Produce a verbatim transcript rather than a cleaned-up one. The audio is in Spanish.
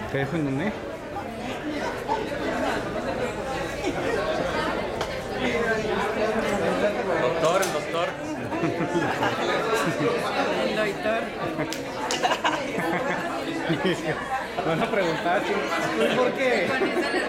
¿Te dejo en dónde? Doctor, el doctor. El doctor. Van a preguntar, ¿por qué?